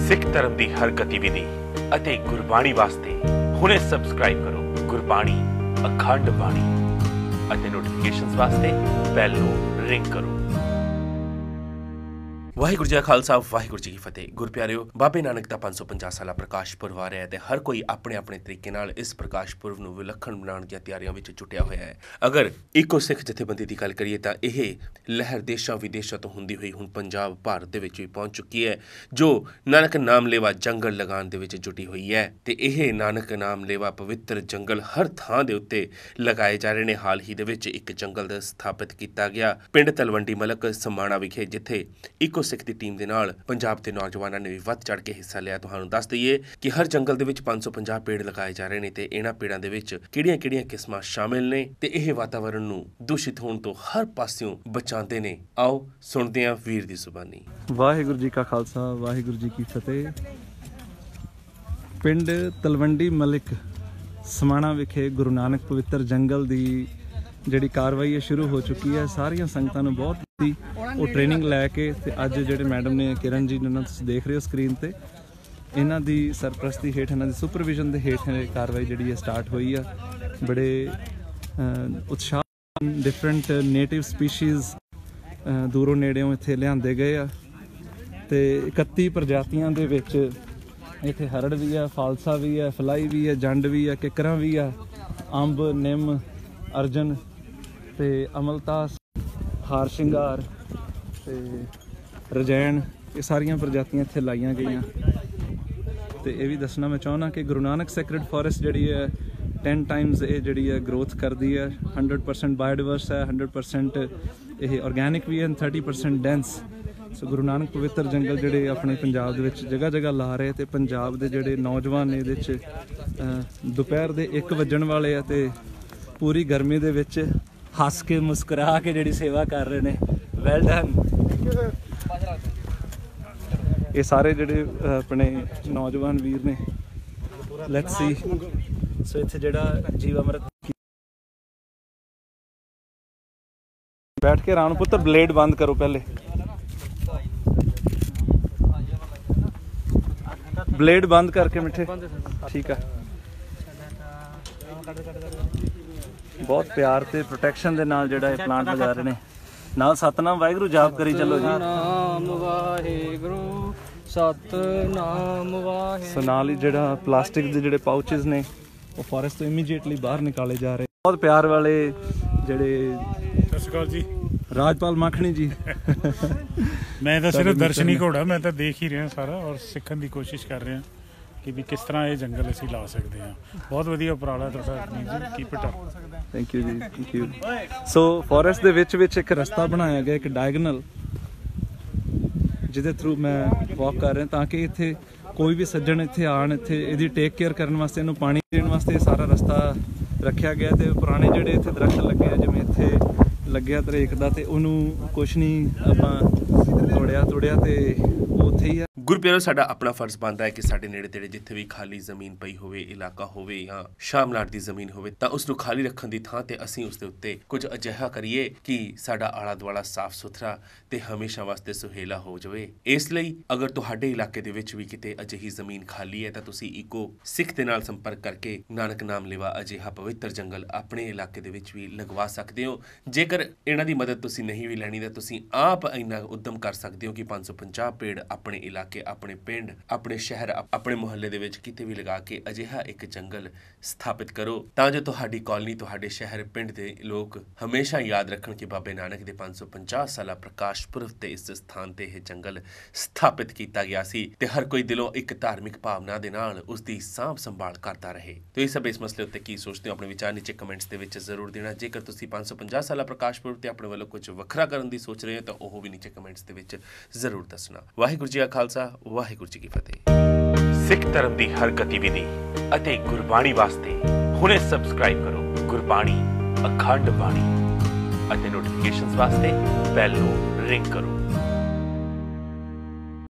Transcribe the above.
सिख धर्म की हर गतिविधि ਅਤੇ ਗੁਰਬਾਣੀ ਵਾਸਤੇ ਹੁਣੇ ਸਬਸਕ੍ਰਾਈਬ ਕਰੋ ਗੁਰਬਾਣੀ ਅਖੰਡ ਬਾਣੀ ਅਤੇ ਨੋਟੀਫਿਕੇਸ਼ਨਸ ਵਾਸਤੇ ਬੈਲ ਨੂੰ ਰਿੰਗ ਕਰੋ। ਵਾਹਿਗੁਰੂ ਜੀ ਕਾ ਖਾਲਸਾ ਵਾਹਿਗੁਰੂ ਜੀ ਕੀ ਫਤਿਹ। ਗੁਰਪਿਆਰਿਓ, ਬਾਬੇ ਨਾਨਕ ਦਾ 550 ਸਾਲਾ ਪ੍ਰਕਾਸ਼ ਪੁਰਬ ਆ ਰਿਹਾ ਹੈ ਤੇ ਹਰ ਕੋਈ ਆਪਣੇ ਆਪਣੇ ਤਰੀਕੇ ਨਾਲ ਇਸ ਪ੍ਰਕਾਸ਼ ਪੁਰਬ ਨੂੰ ਵਿਲੱਖਣ ਬਣਾਉਣ ਦੀਆਂ ਤਿਆਰੀਆਂ ਵਿੱਚ ਜੁਟਿਆ ਹੋਇਆ ਹੈ। ਅਗਰ ਇੱਕੋ ਸਿੱਖ ਜਥੇਬੰਦੀ ਦੀ ਗੱਲ ਕਰੀਏ ਤਾਂ ਇਹ ਲਹਿਰ ਦੇਸ਼ਾਂ ਵਿਦੇਸ਼ਾਂ ਤੋਂ ਹੁੰਦੀ ਹੋਈ ਹੁਣ ਪੰਜਾਬ ਭਾਰਤ ਦੇ ਵਿੱਚ ਵੀ ਪਹੁੰਚ ਚੁੱਕੀ ਹੈ, ਜੋ ਨਾਨਕ ਨਾਮ ਲੇਵਾ ਜੰਗਲ ਲਗਾਉਣ ਦੇ ਵਿੱਚ ਜੁਟੀ ਹੋਈ ਹੈ। ਤੇ ਇਹ ਨਾਨਕ ਨਾਮ ਲੇਵਾ ਪਵਿੱਤਰ ਜੰਗਲ ਹਰ ਥਾਂ ਦੇ ਉੱਤੇ ਲਗਾਏ ਜਾ ਰਹੇ ਨੇ। ਹਾਲ ਹੀ ਦੇ ਵਿੱਚ ਇੱਕ ਜੰਗਲ ਸਥਾਪਿਤ ਕੀਤਾ ਗਿਆ ਪਿੰਡ ਤਲਵੰਡੀ ਮਲਕ ਸਮਾਣਾ ਵਿਖੇ, ਜਿੱਥੇ ਇੱਕੋ ਸਿੱਖ ਦੀ ਟੀਮ ਦੇ ਨਾਲ ਪੰਜਾਬ ਦੇ ਨੌਜਵਾਨਾਂ ਨੇ ਵੀ ਵੱਧ ਚੜ ਕੇ ਹਿੱਸਾ ਲਿਆ। ਤੁਹਾਨੂੰ ਦੱਸ ਦਈਏ ਕਿ ਹਰ ਜੰਗਲ ਦੇ ਵਿੱਚ 550 ਪੇੜ ਲਗਾਏ ਜਾ ਰਹੇ ਨੇ ਤੇ ਇਹਨਾਂ ਪੇੜਾਂ ਦੇ ਵਿੱਚ ਕਿਹੜੀਆਂ-ਕਿਹੜੀਆਂ ਕਿਸਮਾਂ ਸ਼ਾਮਿਲ ਨੇ ਤੇ ਇਹ ਵਾਤਾਵਰਣ ਨੂੰ ਦੂਸ਼ਿਤ ਹੋਣ ਤੋਂ ਹਰ ਪਾਸਿਓਂ ਬਚਾਉਂਦੇ ਨੇ। ਆਓ ਸੁਣਦੇ ਹਾਂ ਵੀਰ ਦੀ ਜ਼ੁਬਾਨੀ। ਵਾਹਿਗੁਰੂ ਜੀ ਕਾ ਖਾਲਸਾ ਵਾਹਿਗੁਰੂ ਜੀ ਕੀ ਫਤਿਹ। ਪਿੰਡ ਤਲਵੰਡੀ ਮਲਿਕ ਸਮਾਣਾ ਵਿਖੇ ਗੁਰੂ ਨਾਨਕ ਪਵਿੱਤਰ ਜੰਗਲ ਦੀ ਜਿਹੜੀ ਕਾਰਵਾਈ ਹੈ ਸ਼ੁਰੂ ਹੋ ਚੁੱਕੀ ਹੈ। ਸਾਰੀਆਂ ਸੰਗਤਾਂ ਨੂੰ ਬਹੁਤ ਹੀ ਉਹ ਟ੍ਰੇਨਿੰਗ ਲੈ ਕੇ ਤੇ ਅੱਜ ਜਿਹੜੇ ਮੈਡਮ ਨੇ ਕਿਰਨ ਜੀ ਜਿਹਨਾਂ ਤੁਸੀਂ ਦੇਖ ਰਹੇ ਹੋ ਸਕਰੀਨ ਤੇ, ਇਹਨਾਂ ਦੀ ਸਰਪ੍ਰਸਤੀ ਹੇਠ, ਇਹਨਾਂ ਦੀ ਸੁਪਰਵਿਜ਼ਨ ਦੇ ਹੇਠ ਕਾਰਵਾਈ ਜਿਹੜੀ ਹੈ ਸਟਾਰਟ ਹੋਈ ਆ। ਬੜੇ ਉਤਸ਼ਾਹ, ਡਿਫਰੈਂਟ ਨੇਟਿਵ ਸਪੀਸ਼ੀਜ਼ ਦੂਰੋਂ ਨੇੜਿਓਂ ਇੱਥੇ ਲਿਆਂਦੇ ਗਏ ਆ ਤੇ 31 ਪ੍ਰਜਾਤੀਆਂ ਦੇ ਵਿੱਚ ਇੱਥੇ ਹਰੜ ਵੀ ਆ, ਫਾਲਸਾ ਵੀ ਆ, ਫਲਾਈ ਵੀ ਆ, ਜੰਡ ਵੀ ਆ, ਕਿੱਕਰਾਂ ਵੀ ਆ, ਅੰਬ, ਨਿੰਮ, ਅਰਜਨ ਤੇ ਅਮਲਤਾਸ, ਹਾਰ ਸ਼ਿੰਗਾਰ ਤੇ ਰਜੈਣ, ਇਹ ਸਾਰੀਆਂ ਪ੍ਰਜਾਤੀਆਂ ਇੱਥੇ ਲਾਈਆਂ ਗਈਆਂ। ਤੇ ਇਹ ਵੀ ਦੱਸਣਾ ਮੈਂ ਚਾਹੁੰਦਾ ਕਿ ਗੁਰੂ ਨਾਨਕ ਸੈਕਰਡ ਫੋਰੈਸਟ ਜਿਹੜੀ ਹੈ 10 ਟਾਈਮਸ ਇਹ ਜਿਹੜੀ ਹੈ ਗਰੋਥ ਕਰਦੀ ਹੈ। 100% ਬਾਇਓਡਾਇਵਰਸ ਹੈ, 100% ਇਹ ਆਰਗੈਨਿਕ ਵੀ ਹੈ, 30% ਡੈਂਸ। ਸੋ ਗੁਰੂ ਨਾਨਕ ਪਵਿੱਤਰ ਜੰਗਲ ਜਿਹੜੇ ਆਪਣੇ ਪੰਜਾਬ ਦੇ ਵਿੱਚ ਜਗ੍ਹਾ ਜਗ੍ਹਾ ਲਾ ਰਹੇ ਤੇ ਪੰਜਾਬ ਦੇ ਜਿਹੜੇ ਨੌਜਵਾਨ ਨੇ ਇਹਦੇ 'ਚ ਦੁਪਹਿਰ ਦੇ 1 ਵੱਜਣ ਵਾਲੇ ਆ ਤੇ ਪੂਰੀ ਗਰਮੀ ਦੇ ਵਿੱਚ ਹੱਸ ਕੇ ਮੁਸਕਰਾ ਕੇ ਜਿਹੜੀ ਸੇਵਾ ਕਰ ਰਹੇ ਨੇ। Well done. ਇਹ ਸਾਰੇ ਜਿਹੜੇ ਆਪਣੇ ਨੌਜਵਾਨ ਵੀਰ ਨੇ, ਲੈਟਸ ਸੀ। ਸੋ ਇੱਥੇ ਜਿਹੜਾ ਜੀਵ ਅਮਰਤ ਬੈਠ ਕੇ ਰਾਣ ਪੁੱਤਰ ਬਲੇਡ ਬੰਦ ਕਰੋ ਪਹਿਲੇ, ਬਲੇਡ ਬੰਦ ਕਰਕੇ ਮਿੱਠੇ, ਠੀਕ ਆ। ਬਹੁਤ ਪਿਆਰ ਤੇ ਪ੍ਰੋਟੈਕਸ਼ਨ ਦੇ ਨਾਲ ਜਿਹੜਾ ਇਹ ਪਲਾਂਟ ਲਗਾ ਰਹੇ ਨੇ। ਨਾਲ ਸਤਨਾਮ ਵਾਹਿਗੁਰੂ ਜਾਪ ਕਰੀ ਚੱਲੋ ਜੀ। ਨਾਮ ਵਾਹਿਗੁਰੂ ਸਤਨਾਮ ਵਾਹਿਗੁਰੂ। ਸੋ ਨਾਲ ਹੀ ਜਿਹੜਾ ਪਲਾਸਟਿਕ ਦੇ ਜਿਹੜੇ ਪਾਊਚਸ ਨੇ ਉਹ ਫੋਰੈਸਟ ਤੋਂ ਇਮੀਡੀਏਟਲੀ ਬਾਹਰ ਨਿਕਾਲੇ ਜਾ ਰਹੇ। ਬਹੁਤ ਪਿਆਰ ਵਾਲੇ ਜਿਹੜੇ, ਸਤਿ ਸ਼੍ਰੀ ਅਕਾਲ ਜੀ, ਰਾਜਪਾਲ ਮਾਖਣੀ ਜੀ। ਮੈਂ ਤਾਂ ਸਿਰਫ ਦਰਸ਼ਨੀ ਘੋੜਾ, ਮੈਂ ਤਾਂ ਦੇਖ ਹੀ ਰਿਹਾ ਸਾਰਾ ਔਰ ਸਿੱਖਣ ਦੀ ਕੋਸ਼ਿਸ਼ ਕਰ ਰਿਹਾ ਕਿ ਵੀ ਕਿਸ ਤਰ੍ਹਾਂ ਇਹ ਜੰਗਲ ਅਸੀਂ ਲਾ ਸਕਦੇ ਹਾਂ। ਬਹੁਤ ਵਧੀਆ ਉਪਰਾਲਾ ਤੁਹਾਡਾ ਜੀ, keep it up. Thank you ਜੀ, ਥੈਂਕ ਯੂ। ਸੋ ਫੋਰੈਸਟ ਦੇ ਵਿੱਚ ਇੱਕ ਰਸਤਾ ਬਣਾਇਆ ਗਿਆ, ਇੱਕ ਡਾਇਗਨਲ, ਜਿਹਦੇ ਥਰੂ ਮੈਂ ਵਾਕ ਕਰ ਰਿਹਾ ਤਾਂ ਕਿ ਇੱਥੇ ਕੋਈ ਵੀ ਸੱਜਣ ਇੱਥੇ ਆਣ, ਇੱਥੇ ਇਹਦੀ ਟੇਕ ਕੇਅਰ ਕਰਨ ਵਾਸਤੇ, ਇਹਨੂੰ ਪਾਣੀ ਦੇਣ ਵਾਸਤੇ ਸਾਰਾ ਰਸਤਾ ਰੱਖਿਆ ਗਿਆ। ਤੇ ਪੁਰਾਣੇ ਜਿਹੜੇ ਇੱਥੇ ਦਰਖਤ ਲੱਗੇ ਆ, ਜਿਵੇਂ ਇੱਥੇ ਲੱਗਿਆ ਤਰੇਕ ਦਾ, ਤੇ ਉਹਨੂੰ ਕੁਛ ਨਹੀਂ ਆਪਾਂ ਤੋੜਿਆ ਤੇ ਉਹ ਉੱਥੇ ਹੀ ਆ। ਗੁਰਪਿਆਰੋ, ਸਾਡਾ ਆਪਣਾ ਫਰਜ਼ ਬਣਦਾ ਹੈ ਕਿ ਸਾਡੇ ਨੇੜੇ ਤੇੜੇ ਜਿੱਥੇ ਵੀ ਖਾਲੀ ਜ਼ਮੀਨ ਪਈ ਹੋਵੇ, ਇਲਾਕਾ ਹੋਵੇ ਜਾਂ ਸ਼ਾਮਲਾਟ ਦੀ ਜ਼ਮੀਨ ਹੋਵੇ, ਤਾਂ ਉਸ ਨੂੰ ਖਾਲੀ ਰੱਖਣ ਦੀ ਥਾਂ ਤੇ ਅਸੀਂ ਉਸ ਦੇ ਉੱਤੇ ਕੁਝ ਅਜਿਹਾ ਕਰੀਏ ਕਿ ਸਾਡਾ ਆਲਾ ਦੁਆਲਾ ਸਾਫ਼ ਸੁਥਰਾ ਤੇ ਹਮੇਸ਼ਾ ਵਾਸਤੇ ਸੁਹੇਲਾ ਹੋ ਜਾਵੇ। ਇਸ ਲਈ ਅਗਰ ਤੁਹਾਡੇ ਇਲਾਕੇ ਦੇ ਵਿੱਚ ਵੀ ਕਿਤੇ ਅਜਿਹੀ ਜ਼ਮੀਨ ਖਾਲੀ ਹੈ ਤਾਂ ਤੁਸੀਂ ਇੱਕੋ ਸਿੱਖ ਦੇ ਨਾਲ ਸੰਪਰਕ ਕਰਕੇ ਨਾਨਕ ਨਾਮ ਲੇਵਾ ਅਜਿਹਾ ਪਵਿੱਤਰ ਜੰਗਲ ਆਪਣੇ ਇਲਾਕੇ ਦੇ ਵਿੱਚ ਵੀ ਲਗਵਾ ਸਕਦੇ ਹੋ। ਜੇਕਰ ਇਹਨਾਂ ਦੀ ਮਦਦ ਤੁਸੀਂ ਨਹੀਂ ਵੀ ਲੈਣੀ ਤਾਂ ਤੁਸੀਂ ਆਪ ਇੰਨਾ ਉਦਮ ਕਰ ਸਕਦੇ ਹੋ ਕਿ 550 ਪੇੜ ਆਪਣੇ ਇਲਾਕੇ, ਆਪਣੇ ਪਿੰਡ, ਆਪਣੇ ਸ਼ਹਿਰ, ਆਪਣੇ ਮੁਹੱਲੇ ਦੇ ਵਿੱਚ ਕਿਤੇ ਵੀ ਲਗਾ ਕੇ ਅਜਿਹਾ ਇੱਕ ਜੰਗਲ ਸਥਾਪਿਤ ਕਰੋ ਤਾਂ ਜੋ ਤੁਹਾਡੀ ਕਾਲਨੀ, ਤੁਹਾਡੇ ਸ਼ਹਿਰ, ਪਿੰਡ ਦੇ ਲੋਕ ਹਮੇਸ਼ਾ ਯਾਦ ਰੱਖਣ ਕਿ ਬਾਬੇ ਨਾਨਕ ਦੇ 550 ਸਾਲਾ ਪ੍ਰਕਾਸ਼ ਪੁਰਬ ਤੇ ਇਸ ਸਥਾਨ ਤੇ ਇਹ ਜੰਗਲ ਸਥਾਪਿਤ ਕੀਤਾ ਗਿਆ ਸੀ ਤੇ ਹਰ ਕੋਈ ਦਿਲੋਂ ਇੱਕ ਧਾਰਮਿਕ ਭਾਵਨਾ ਦੇ ਨਾਲ ਉਸ ਦੀ ਸਾਂਭ ਸੰਭਾਲ ਕਰਦਾ ਰਹੇ। ਤੇ ਸਭ ਇਸ ਮਸਲੇ ਉੱਤੇ ਕੀ ਸੋਚਦੇ ਹੋ, ਆਪਣੇ ਵਿਚਾਰ ਨੀਚੇ ਕਮੈਂਟਸ ਦੇ ਵਿੱਚ ਜ਼ਰੂਰ ਦੇਣਾ। ਜੇਕਰ ਤੁਸੀਂ 550 ਸਾਲਾ ਪ੍ਰਕਾਸ਼ ਪੁਰਬ ਤੇ ਆਪਣੇ ਵੱਲੋਂ ਕੁਝ ਵੱਖਰਾ ਕਰਨ ਦੀ ਸੋਚ ਰਹੇ ਹੋ ਤਾਂ ਉਹ ਵੀ ਨੀਚੇ ਕਮੈਂਟਸ ਦੇ ਵਿੱਚ ਜ਼ਰੂਰ ਦੱਸਣਾ। ਵਾਹਿਗੁਰੂ ਜੀ ਕਾ ਖਾਲਸਾ ਵਾਹਿਗੁਰੂ ਜੀ ਕੀ ਫਤਿਹ। ਸਿੱਖ ਧਰਮ ਦੀ ਹਰ ਗਤੀਵਿਧੀ ਅਤੇ ਗੁਰਬਾਣੀ ਵਾਸਤੇ ਹੁਣੇ ਸਬਸਕ੍ਰਾਈਬ ਕਰੋ ਗੁਰਬਾਣੀ ਅਖੰਡ ਬਾਣੀ ਅਤੇ ਨੋਟੀਫਿਕੇਸ਼ਨਸ ਵਾਸਤੇ ਬੈਲ ਨੂੰ ਰਿੰਗ ਕਰੋ।